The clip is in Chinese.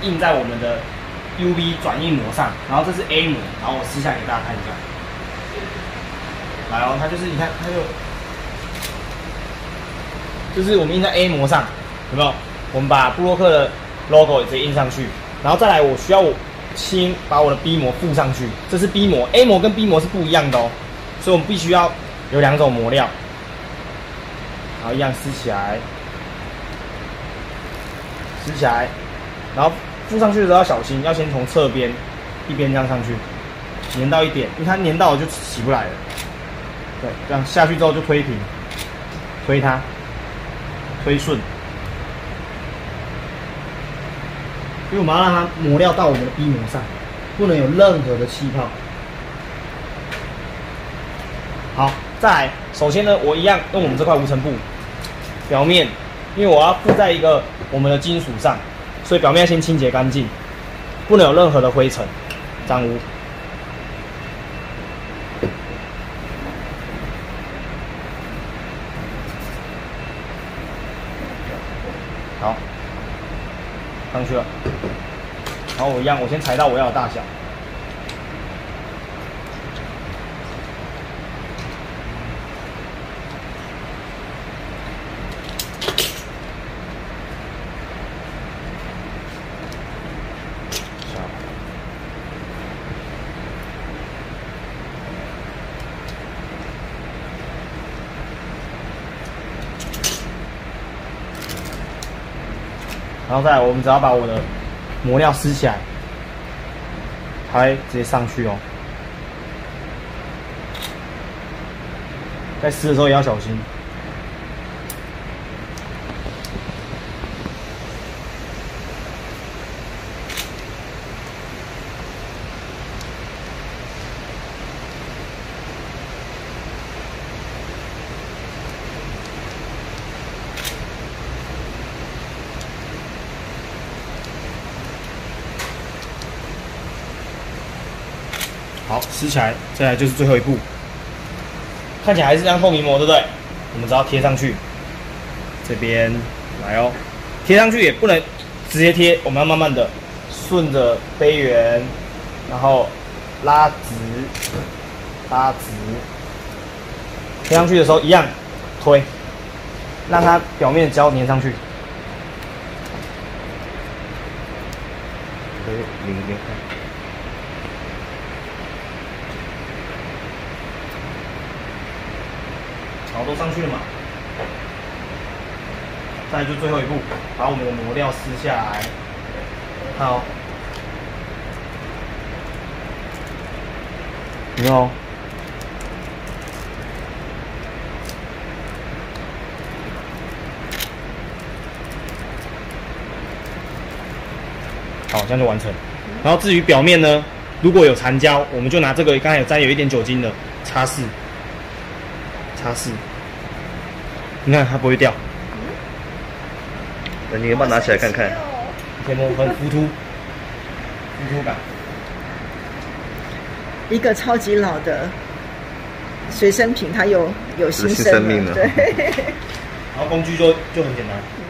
印在我们的 UV 转印膜上，然后这是 A 膜，然后我撕下来给大家看一下。来哦，它就是你看，它就是我们印在 A 膜上，有没有？我们把部落客的 logo 也直接印上去，然后再来，我需要先把我的 B 膜附上去，这是 B 膜 ，A 膜跟 B 膜是不一样的哦，所以我们必须要有2种膜料，然后一样撕起来，然后附上去的时候要小心，要先从侧边一边这样上去，粘到一点，因为它粘到了就起不来了。对，这样下去之后就推平，推它，推顺，因为我们要让它磨料到我们的 B 膜上，不能有任何的气泡。好，再来，首先呢，我一样用我们这块无尘布表面，因为我要附在一个我们的金属上，所以表面要先清洁干净，不能有任何的灰尘、脏污。好，上去了。然后我一样，我先裁到我要的大小。然后再来，我们只要把我的磨料撕起来，它会直接上去哦。在撕的时候也要小心。好，撕起来，再来就是最后一步。看起来还是这样透明膜，对不对？我们只要贴上去，这边来哦。贴上去也不能直接贴，我们要慢慢的顺着杯缘，然后拉直，贴上去的时候一样推，让它表面的胶粘上去。可以拧一点看。好，都上去了嘛。再来就最后一步，把我们的磨料撕下来。看哦，有没有？好，这样就完成。然后至于表面呢，如果有残胶，我们就拿这个刚才有沾有一点酒精的擦拭。你看它不会掉。 你要不要拿起来看看？ 贴膜很浮凸感。 一个超级老的随身品，它有新生命了。对。 然后工具就很简单。